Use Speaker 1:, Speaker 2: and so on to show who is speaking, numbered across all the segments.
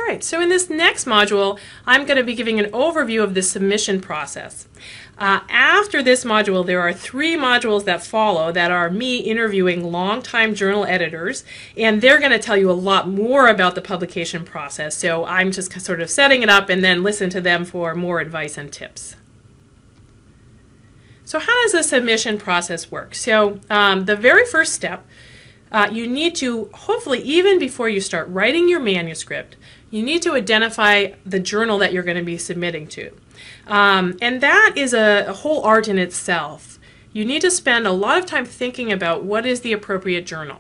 Speaker 1: right, so in this next module, I'm going to be giving an overview of the submission process. After this module, there are 3 modules that follow that are me interviewing longtime journal editors, and they're going to tell you a lot more about the publication process. So I'm just sort of setting it up and then listen to them for more advice and tips. So how does the submission process work? So the very first step, you need to, hopefully even before you start writing your manuscript, you need to identify the journal that you're going to be submitting to. And that is a whole art in itself. You need to spend a lot of time thinking about what is the appropriate journal.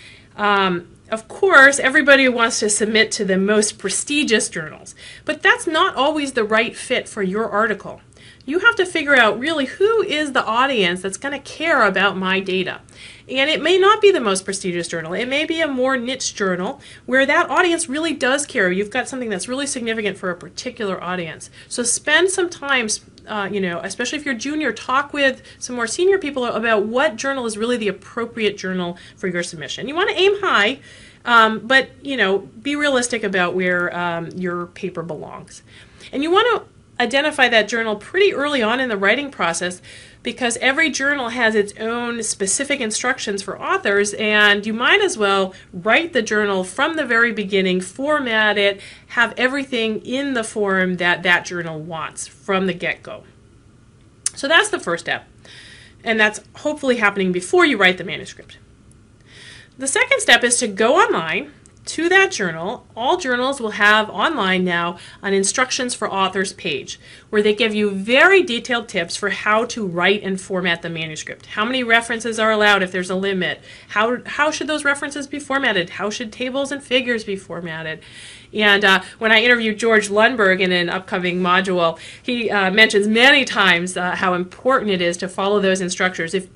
Speaker 1: Of course, everybody wants to submit to the most prestigious journals, but that's not always the right fit for your article. You have to figure out really who is the audience that's going to care about my data. And it may not be the most prestigious journal. It may be a more niche journal where that audience really does care. You've got something that's really significant for a particular audience. So spend some time, especially if you're junior, talk with some more senior people about what journal is really the appropriate journal for your submission. You want to aim high, but be realistic about where your paper belongs. And you want to identify that journal pretty early on in the writing process, because every journal has its own specific instructions for authors, and you might as well write the journal from the very beginning, format it, have everything in the form that that journal wants from the get-go. So that's the first step, and that's hopefully happening before you write the manuscript. The second step is to go online to that journal. All journals will have online now an instructions for authors page where they give you very detailed tips for how to write and format the manuscript. How many references are allowed if there's a limit? How should those references be formatted? How should tables and figures be formatted? And when I interviewed George Lundberg in an upcoming module, he mentions many times how important it is to follow those instructions. If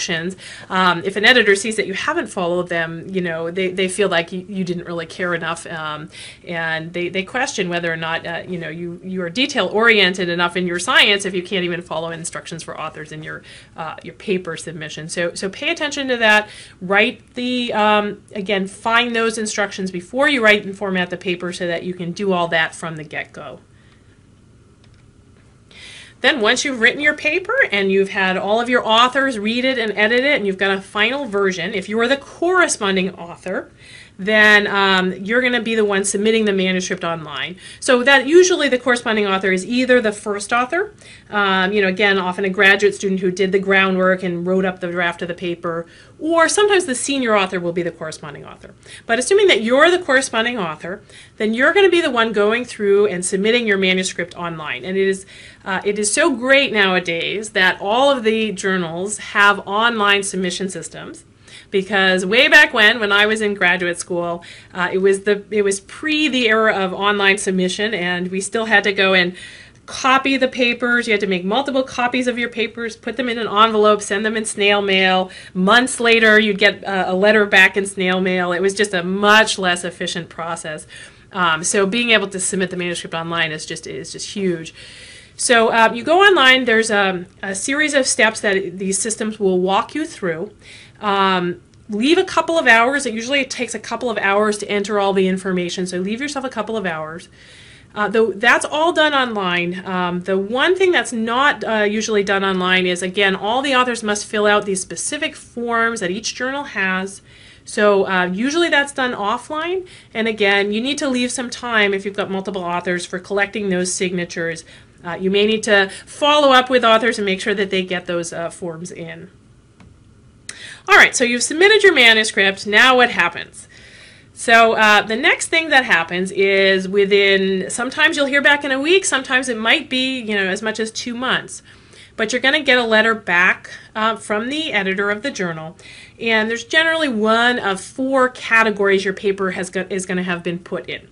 Speaker 1: an editor sees that you haven't followed them, they feel like you didn't really care enough, and they question whether or not you are detail-oriented enough in your science if you can't even follow instructions for authors in your paper submission. So pay attention to that. Write again, find those instructions before you write and format the paper, so that you can do all that from the get-go. Then once you've written your paper and you've had all of your authors read it and edit it, and you've got a final version, if you are the corresponding author, then you're going to be the one submitting the manuscript online. So that usually the corresponding author is either the first author, again, often a graduate student who did the groundwork and wrote up the draft of the paper, or sometimes the senior author will be the corresponding author. But assuming that you're the corresponding author, then you're going to be the one going through and submitting your manuscript online. And it is so great nowadays that all of the journals have online submission systems. Because way back when I was in graduate school, it was pre the era of online submission, and we still had to go and copy the papers. You had to make multiple copies of your papers, put them in an envelope, send them in snail mail. Months later, you'd get a letter back in snail mail. It was just a much less efficient process. So being able to submit the manuscript online is just huge. So you go online. There's a series of steps that these systems will walk you through. Leave a couple of hours. It takes a couple of hours to enter all the information, so leave yourself a couple of hours. Though that's all done online. The one thing that's not usually done online is, again, all the authors must fill out these specific forms that each journal has. So usually that's done offline, and again, you need to leave some time if you've got multiple authors for collecting those signatures. You may need to follow up with authors and make sure that they get those forms in. All right, so you've submitted your manuscript. Now what happens? So the next thing that happens is sometimes you'll hear back in a week, sometimes it might be as much as 2 months. But you're going to get a letter back from the editor of the journal, and there's generally one of 4 categories your paper is going to have been put in.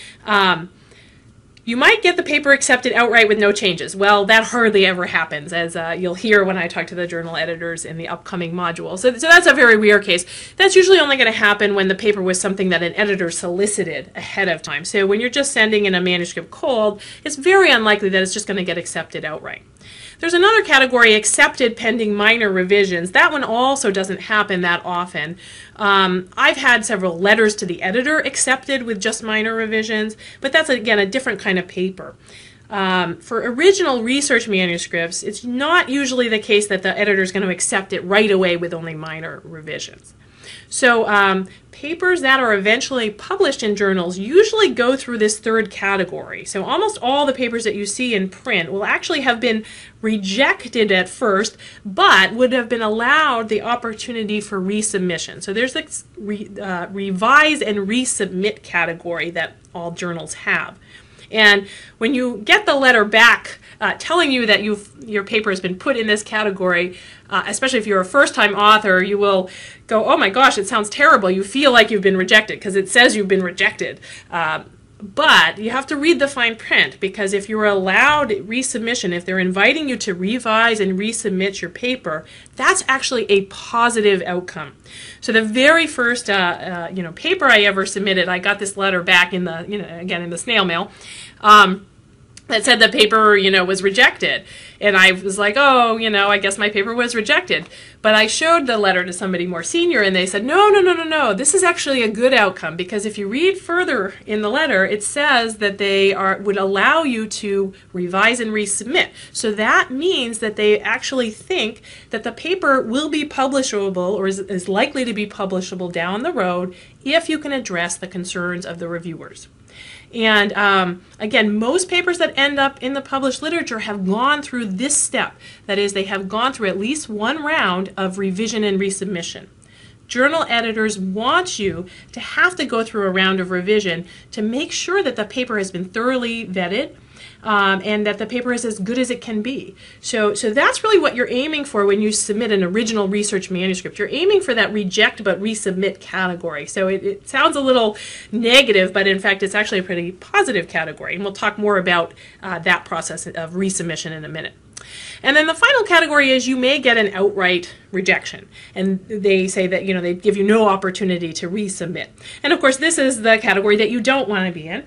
Speaker 1: You might get the paper accepted outright with no changes. Well, that hardly ever happens, as you'll hear when I talk to the journal editors in the upcoming module. So that's a very rare case. That's usually only going to happen when the paper was something that an editor solicited ahead of time. So when you're just sending in a manuscript cold, it's very unlikely that it's just going to get accepted outright. There's another category, accepted pending minor revisions. That one also doesn't happen that often. I've had several letters to the editor accepted with just minor revisions, but that's again a different kind of paper. For original research manuscripts, it's not usually the case that the editor is going to accept it right away with only minor revisions. So papers that are eventually published in journals usually go through this third category. So almost all the papers that you see in print will actually have been rejected at first, but would have been allowed the opportunity for resubmission. So there's this revise and resubmit category that all journals have. And when you get the letter back telling you that your paper has been put in this category, especially if you're a first-time author, you will go, oh my gosh, it sounds terrible. You feel like you've been rejected because it says you've been rejected. But you have to read the fine print, because if you're allowed resubmission, if they're inviting you to revise and resubmit your paper, that's actually a positive outcome. So the very first paper I ever submitted, I got this letter back in the again in the snail mail. That said the paper, was rejected. And I was like, oh, I guess my paper was rejected. But I showed the letter to somebody more senior, and they said, no, this is actually a good outcome, because if you read further in the letter, it says that they would allow you to revise and resubmit. So that means that they actually think that the paper will be publishable, or is likely to be publishable down the road, if you can address the concerns of the reviewers. And again, most papers that end up in the published literature have gone through this step. That is, they have gone through at least one round of revision and resubmission. Journal editors want you to have to go through a round of revision to make sure that the paper has been thoroughly vetted, and that the paper is as good as it can be. So that's really what you're aiming for when you submit an original research manuscript. You're aiming for that reject but resubmit category. So it sounds a little negative, but in fact it's actually a pretty positive category. And we'll talk more about that process of resubmission in a minute. And then the final category is you may get an outright rejection. And they say that, they give you no opportunity to resubmit. And of course this is the category that you don't want to be in.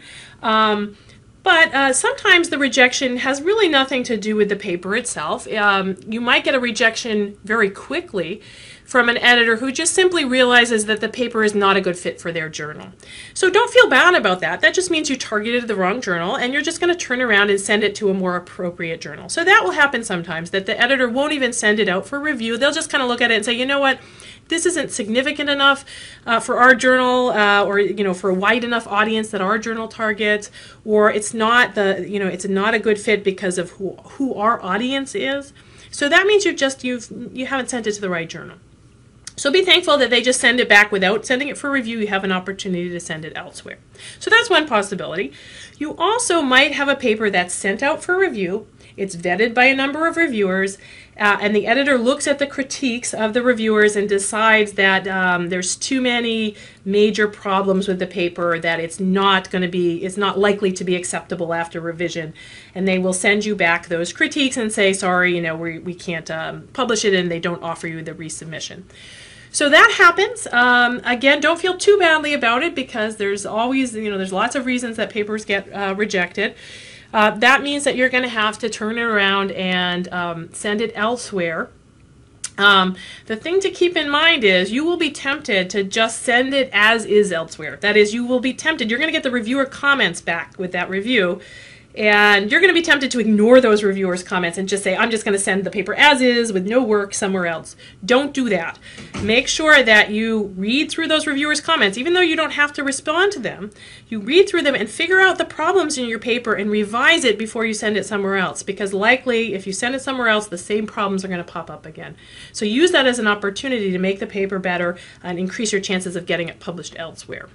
Speaker 1: But sometimes the rejection has really nothing to do with the paper itself. You might get a rejection very quickly from an editor who just simply realizes that the paper is not a good fit for their journal. So don't feel bad about that. That just means you targeted the wrong journal, and you're just going to turn around and send it to a more appropriate journal. So that will happen sometimes, that the editor won't even send it out for review. They'll just kind of look at it and say, you know what? This isn't significant enough for our journal, or for a wide enough audience that our journal targets, or it's not it's not a good fit because of who our audience is. So that means you haven't sent it to the right journal. So be thankful that they just send it back without sending it for review. You have an opportunity to send it elsewhere. So that's one possibility. You also might have a paper that's sent out for review. It's vetted by a number of reviewers, and the editor looks at the critiques of the reviewers and decides that there's too many major problems with the paper, that it's not likely to be acceptable after revision, and they will send you back those critiques and say, sorry, we can't publish it, and they don't offer you the resubmission. So that happens. Again, don't feel too badly about it, because there's always, there's lots of reasons that papers get rejected. That means that you're going to have to turn it around and send it elsewhere. The thing to keep in mind is you will be tempted to just send it as is elsewhere. That is, you will be tempted. You're going to get the reviewer comments back with that review, and you're going to be tempted to ignore those reviewers' comments and just say, I'm just going to send the paper as is with no work somewhere else. Don't do that. Make sure that you read through those reviewers' comments, even though you don't have to respond to them. You read through them and figure out the problems in your paper and revise it before you send it somewhere else, because likely if you send it somewhere else, the same problems are going to pop up again. So use that as an opportunity to make the paper better and increase your chances of getting it published elsewhere.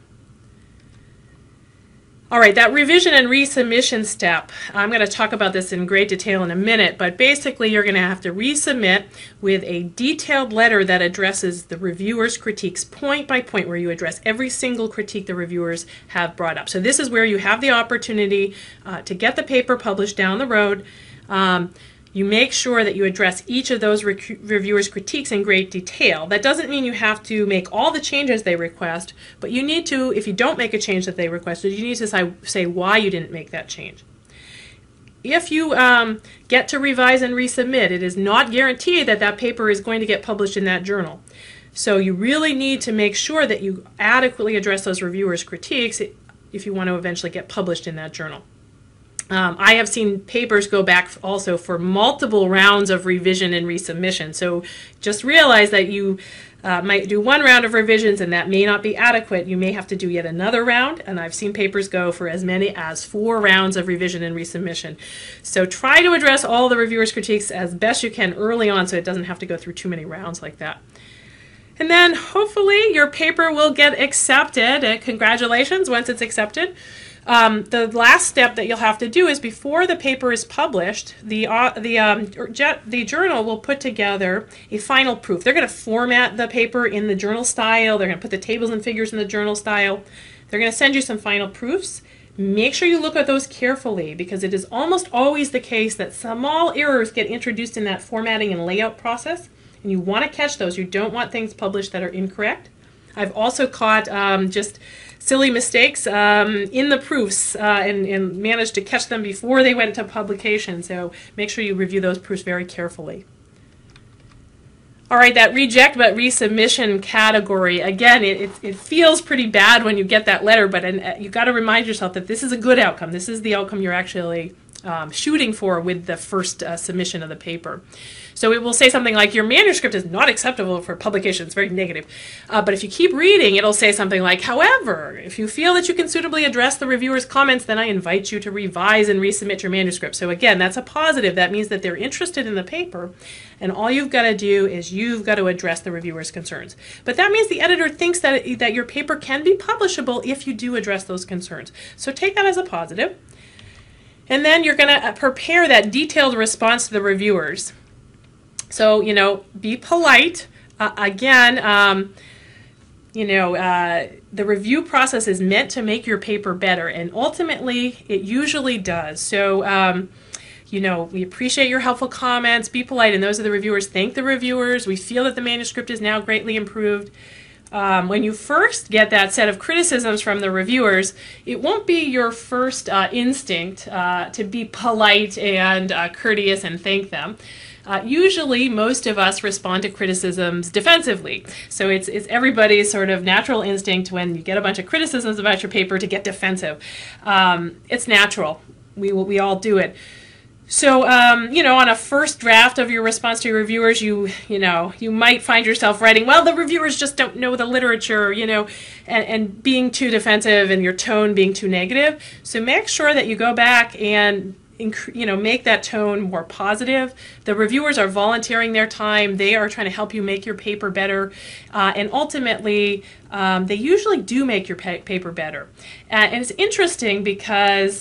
Speaker 1: All right, that revision and resubmission step, I'm going to talk about this in great detail in a minute, but basically you're going to have to resubmit with a detailed letter that addresses the reviewer's critiques point by point, where you address every single critique the reviewers have brought up. So this is where you have the opportunity to get the paper published down the road. You make sure that you address each of those reviewers' critiques in great detail. That doesn't mean you have to make all the changes they request, but you need to, if you don't make a change that they requested, you need to say why you didn't make that change. if you get to revise and resubmit, it is not guaranteed that that paper is going to get published in that journal. So you really need to make sure that you adequately address those reviewers' critiques if you want to eventually get published in that journal. I have seen papers go back also for multiple rounds of revision and resubmission. So just realize that you might do one round of revisions and that may not be adequate. You may have to do yet another round, and I've seen papers go for as many as 4 rounds of revision and resubmission. So try to address all the reviewers' critiques as best you can early on so it doesn't have to go through too many rounds like that. And then hopefully your paper will get accepted. Congratulations once it's accepted. The last step that you'll have to do is before the paper is published, the journal will put together a final proof. They're going to format the paper in the journal style. They're going to put the tables and figures in the journal style. They're going to send you some final proofs. Make sure you look at those carefully because it is almost always the case that small errors get introduced in that formatting and layout process, and you want to catch those. You don't want things published that are incorrect. I've also caught just silly mistakes in the proofs and managed to catch them before they went to publication. So make sure you review those proofs very carefully. All right, that reject but resubmission category, again, it feels pretty bad when you get that letter, but you've got to remind yourself that this is a good outcome. This is the outcome you're actually shooting for with the first submission of the paper. So it will say something like, your manuscript is not acceptable for publication. It's very negative. But if you keep reading, it'll say something like, however, if you feel that you can suitably address the reviewer's comments, then I invite you to revise and resubmit your manuscript. So again, that's a positive. That means that they're interested in the paper, and all you've got to do is you've got to address the reviewer's concerns. But that means the editor thinks that your paper can be publishable if you do address those concerns. So take that as a positive. And then you're going to prepare that detailed response to the reviewers. So, be polite. The review process is meant to make your paper better, and ultimately it usually does. So, we appreciate your helpful comments. Be polite, and those are the reviewers. Thank the reviewers. We feel that the manuscript is now greatly improved. When you first get that set of criticisms from the reviewers, it won't be your first instinct to be polite and courteous and thank them. Usually, most of us respond to criticisms defensively. So it's everybody's sort of natural instinct when you get a bunch of criticisms about your paper to get defensive. It's natural. We all do it. So, on a first draft of your response to your reviewers, you might find yourself writing, well, the reviewers just don't know the literature, and being too defensive and your tone being too negative. So make sure that you go back and make that tone more positive. The reviewers are volunteering their time. They are trying to help you make your paper better. And ultimately, they usually do make your paper better. And it's interesting because,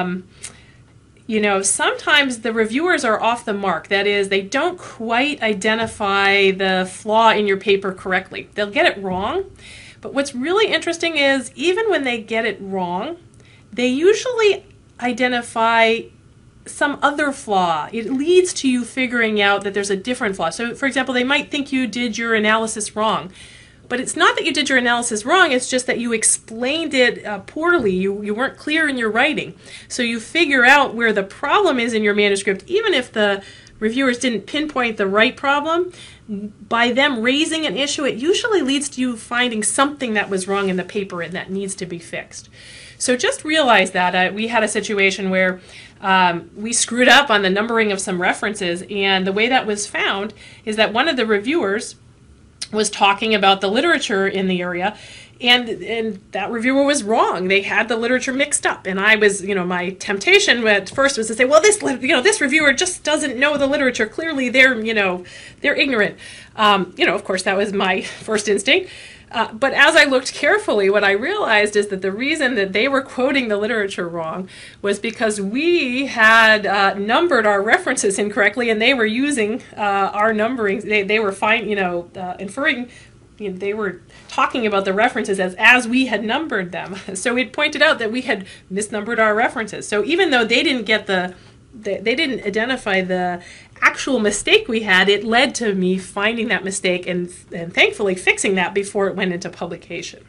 Speaker 1: sometimes the reviewers are off the mark. That is, they don't quite identify the flaw in your paper correctly. They'll get it wrong. But what's really interesting is even when they get it wrong, they usually identify some other flaw. It leads to you figuring out that there's a different flaw. So, for example, they might think you did your analysis wrong. But it's not that you did your analysis wrong, it's just that you explained it poorly. You weren't clear in your writing. So you figure out where the problem is in your manuscript, even if the reviewers didn't pinpoint the right problem. By them raising an issue, it usually leads to you finding something that was wrong in the paper and that needs to be fixed. So just realize that. We had a situation where we screwed up on the numbering of some references, and the way that was found is that one of the reviewers was talking about the literature in the area, and that reviewer was wrong. They had the literature mixed up, and I was, my temptation at first was to say, well, this reviewer just doesn't know the literature. Clearly, they're ignorant. Of course, that was my first instinct. But as I looked carefully, what I realized is that the reason that they were quoting the literature wrong was because we had numbered our references incorrectly, and they were using our numbering. They were inferring. They were talking about the references as we had numbered them. So it pointed out that we had misnumbered our references. So even though they didn't get they didn't identify the actual mistake we had, it led to me finding that mistake and thankfully fixing that before it went into publication.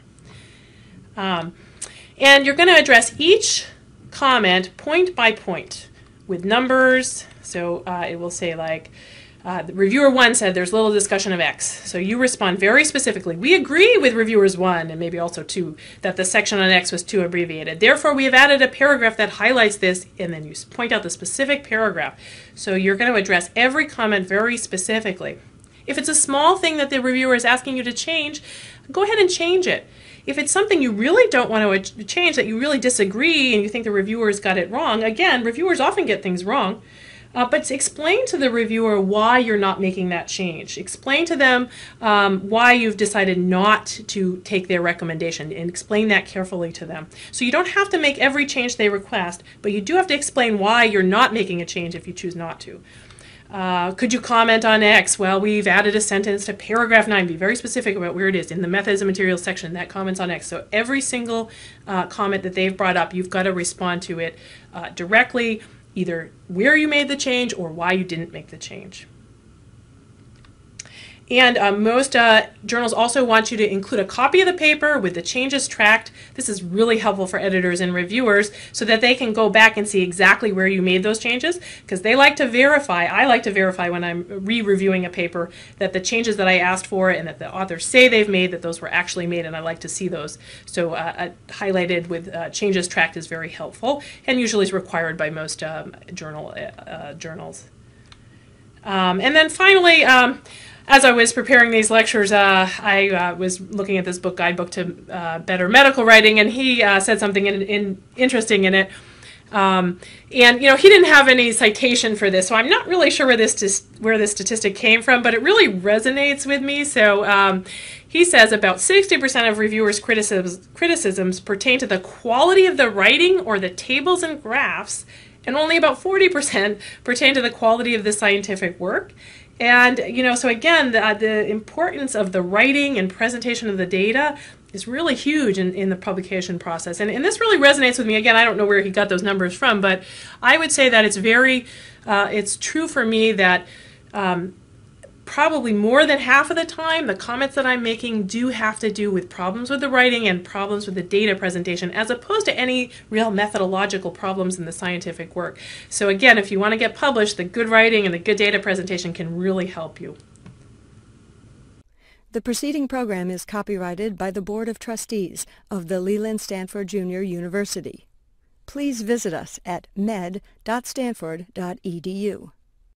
Speaker 1: And you're going to address each comment point by point. with numbers. So it will say like, the reviewer 1 said there's little discussion of X. So you respond very specifically. We agree with reviewers 1 and maybe also 2 that the section on X was too abbreviated. Therefore, we have added a paragraph that highlights this, and then you point out the specific paragraph. So you're going to address every comment very specifically. If it's a small thing that the reviewer is asking you to change, go ahead and change it. If it's something you really don't want to change, that you really disagree and you think the reviewers got it wrong, again, reviewers often get things wrong. But explain to the reviewer why you're not making that change. Explain to them why you've decided not to take their recommendation, and explain that carefully to them. So you don't have to make every change they request, but you do have to explain why you're not making a change if you choose not to. Could you comment on X? Well, we've added a sentence to paragraph 9. Be very specific about where it is in the methods and materials section that comments on X. So every single comment that they've brought up, you've got to respond to it directly, either where you made the change or why you didn't make the change. And most journals also want you to include a copy of the paper with the changes tracked. This is really helpful for editors and reviewers so that they can go back and see exactly where you made those changes, because they like to verify. I like to verify when I'm re-reviewing a paper that the changes that I asked for and that the authors say they've made, that those were actually made, and I like to see those. So highlighted with changes tracked is very helpful and usually is required by most journals. And then finally, as I was preparing these lectures, I was looking at this book, Guidebook to Better Medical Writing, and he said something interesting in it. And you know, he didn't have any citation for this, so I'm not really sure where this statistic came from, but it really resonates with me. So he says about 60% of reviewers' criticisms pertain to the quality of the writing or the tables and graphs, and only about 40% pertain to the quality of the scientific work. And, you know, so again, the importance of the writing and presentation of the data is really huge in the publication process. And this really resonates with me. Again, I don't know where he got those numbers from, but I would say that it's it's true for me that probably more than half of the time, the comments that I'm making do have to do with problems with the writing and problems with the data presentation, as opposed to any real methodological problems in the scientific work. So again, if you want to get published, the good writing and the good data presentation can really help you.
Speaker 2: The preceding program is copyrighted by the Board of Trustees of the Leland Stanford Junior University. Please visit us at med.stanford.edu.